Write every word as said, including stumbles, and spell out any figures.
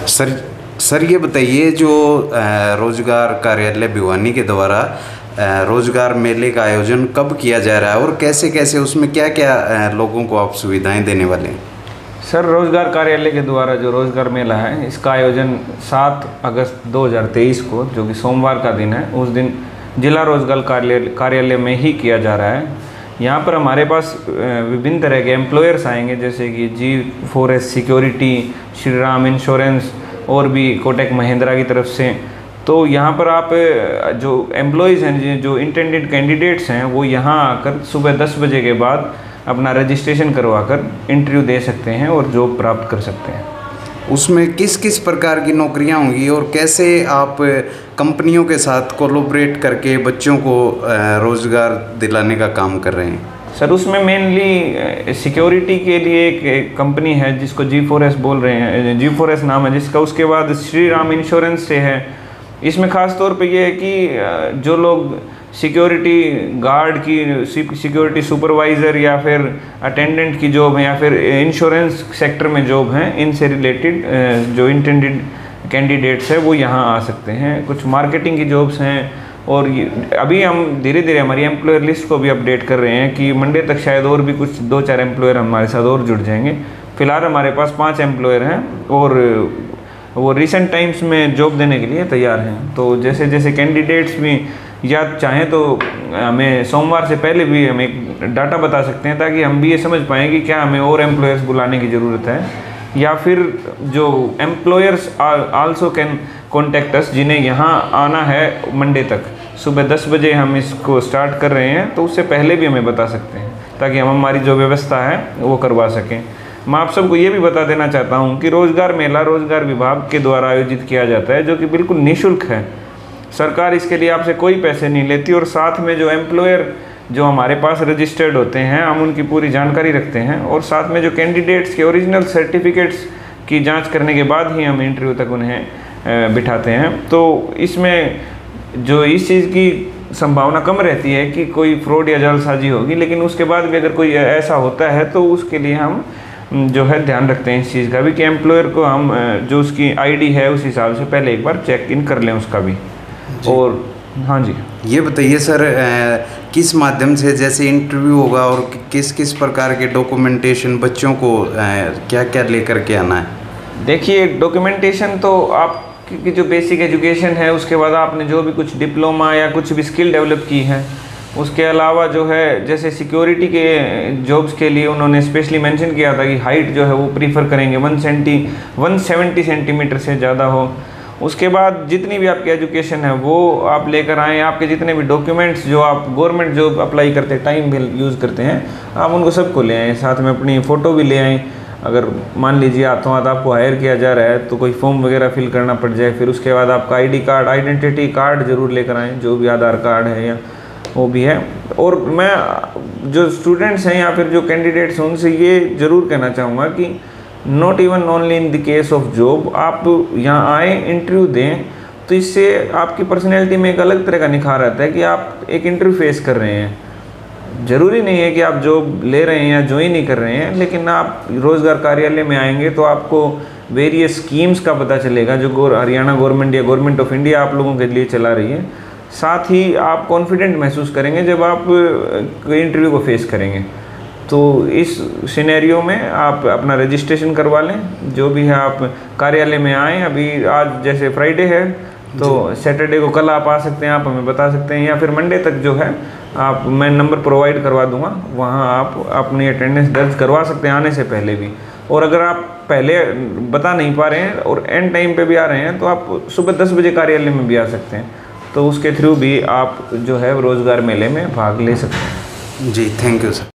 Sir sir ये बताइए, जो रोजगार कार्यालय भिवानी के द्वारा रोजगार मेले का आयोजन कब किया जा रहा है और कैसे कैसे, उसमें क्या क्या लोगों को आप सुविधाएं देने वाले हैं? सर, रोजगार कार्यालय के द्वारा जो रोजगार मेला है, इसका आयोजन सात अगस्त दो हज़ार तेईस को, जो कि सोमवार का दिन है, उस दिन जिला रोजगार कार्यालय कार्यालय में ही किया जा रहा है। यहाँ पर हमारे पास विभिन्न तरह के एम्प्लॉयर्स आएंगे, जैसे कि G four S security, Shri Ram insurance और भी कोटक महिंद्रा की तरफ से। तो यहाँ पर आप जो एम्प्लॉयज़ हैं, जो इंटेंडेड कैंडिडेट्स हैं, वो यहाँ आकर सुबह दस बजे के बाद अपना रजिस्ट्रेशन करवाकर इंटरव्यू दे सकते हैं और जॉब प्राप्त कर सकते हैं। उसमें किस किस प्रकार की नौकरियां होंगी और कैसे आप कंपनियों के साथ कोलैबोरेट करके बच्चों को रोज़गार दिलाने का काम कर रहे हैं? सर, उसमें मेनली सिक्योरिटी के लिए एक कंपनी है जिसको जी फोर एस बोल रहे हैं, जी फोर एस नाम है जिसका। उसके बाद श्री राम इंश्योरेंस से है। इसमें ख़ास तौर पे ये है कि जो लोग सिक्योरिटी गार्ड की, सिक्योरिटी सुपरवाइज़र या फिर अटेंडेंट की जॉब है या फिर इंश्योरेंस सेक्टर में जॉब हैं, इनसे रिलेटेड जो इंटेंडेड कैंडिडेट्स हैं वो यहाँ आ सकते हैं। कुछ मार्केटिंग की जॉब्स हैं और अभी हम धीरे धीरे हमारी एम्प्लॉयर लिस्ट को भी अपडेट कर रहे हैं कि मंडे तक शायद और भी कुछ दो चार एम्प्लॉयर हमारे साथ और जुड़ जाएंगे। फ़िलहाल हमारे पास पाँच एम्प्लॉयर हैं और वो रिसेंट टाइम्स में जॉब देने के लिए तैयार हैं। तो जैसे जैसे कैंडिडेट्स भी या चाहें तो हमें सोमवार से पहले भी हम एक डाटा बता सकते हैं, ताकि हम भी ये समझ पाएँ कि क्या हमें और एम्प्लॉयर्स बुलाने की ज़रूरत है, या फिर जो employers also can contact us, जिन्हें यहाँ आना है मंडे तक सुबह दस बजे हम इसको स्टार्ट कर रहे हैं, तो उससे पहले भी हमें बता सकते हैं, ताकि हम हमारी जो व्यवस्था है वो करवा सकें। मैं आप सबको ये भी बता देना चाहता हूँ कि रोज़गार मेला रोज़गार विभाग के द्वारा आयोजित किया जाता है, जो कि बिल्कुल निःशुल्क है। सरकार इसके लिए आपसे कोई पैसे नहीं लेती और साथ में जो एम्प्लॉयर जो हमारे पास रजिस्टर्ड होते हैं, हम उनकी पूरी जानकारी रखते हैं और साथ में जो कैंडिडेट्स के ओरिजिनल सर्टिफिकेट्स की जांच करने के बाद ही हम इंटरव्यू तक उन्हें बिठाते हैं। तो इसमें जो इस चीज़ की संभावना कम रहती है कि कोई फ्रॉड या जालसाजी होगी, लेकिन उसके बाद भी अगर कोई ऐसा होता है तो उसके लिए हम जो है ध्यान रखते हैं इस चीज़ का भी कि एम्प्लॉयर को हम जो उसकी आईडी है उस हिसाब से पहले एक बार चेक इन कर लें उसका भी। और हाँ जी, ये बताइए सर, किस माध्यम से जैसे इंटरव्यू होगा और किस किस प्रकार के डॉक्यूमेंटेशन बच्चों को क्या क्या लेकर के आना है? देखिए, डॉक्यूमेंटेशन तो आपकी जो बेसिक एजुकेशन है, उसके बाद आपने जो भी कुछ डिप्लोमा या कुछ भी स्किल डेवलप की है, उसके अलावा जो है जैसे सिक्योरिटी के जॉब्स के लिए उन्होंने स्पेशली मेंशन किया था कि हाइट जो है वो प्रीफर करेंगे one centi one seventy centimetre से ज़्यादा हो। उसके बाद जितनी भी आपकी एजुकेशन है वो आप लेकर आएँ। आपके जितने भी डॉक्यूमेंट्स जो आप गवर्नमेंट जॉब अप्लाई करते टाइम भी यूज़ करते हैं, आप उनको सबको ले आएँ। साथ में अपनी फ़ोटो भी ले आएँ। अगर मान लीजिए हाथों हाथ आपको हायर किया जा रहा है तो कोई फॉर्म वगैरह फिल करना पड़ जाए, फिर उसके बाद आपका आईडी कार्ड, आइडेंटिटी कार्ड ज़रूर लेकर आएँ, जो भी आधार कार्ड है या वो भी है। और मैं जो स्टूडेंट्स हैं या फिर जो कैंडिडेट्स हैं उनसे ये ज़रूर कहना चाहूँगा कि not even only in the case of job, आप यहाँ आए, इंटरव्यू दें, तो इससे आपकी पर्सनैलिटी में एक अलग तरह का निखार आता है कि आप एक इंटरव्यू फेस कर रहे हैं। ज़रूरी नहीं है कि आप जॉब ले रहे हैं या ज्वाइन नहीं कर रहे हैं, लेकिन आप रोज़गार कार्यालय में आएंगे तो आपको वेरियस स्कीम्स का पता चलेगा जो हरियाणा गवर्नमेंट या गवर्नमेंट ऑफ इंडिया आप लोगों के लिए चला रही है। साथ ही आप कॉन्फिडेंट महसूस करेंगे जब आप इंटरव्यू को फेस करेंगे। तो इस सिनेरियो में आप अपना रजिस्ट्रेशन करवा लें, जो भी है आप कार्यालय में आएँ। अभी आज जैसे फ्राइडे है तो सैटरडे को कल आप आ सकते हैं, आप हमें बता सकते हैं, या फिर मंडे तक जो है आप मैं नंबर प्रोवाइड करवा दूंगा, वहाँ आप अपनी अटेंडेंस दर्ज करवा सकते हैं आने से पहले भी। और अगर आप पहले बता नहीं पा रहे हैं और एंड टाइम पे भी आ रहे हैं तो आप सुबह दस बजे कार्यालय में भी आ सकते हैं, तो उसके थ्रू भी आप जो है रोज़गार मेले में भाग ले सकते हैं। जी, थैंक यू सर।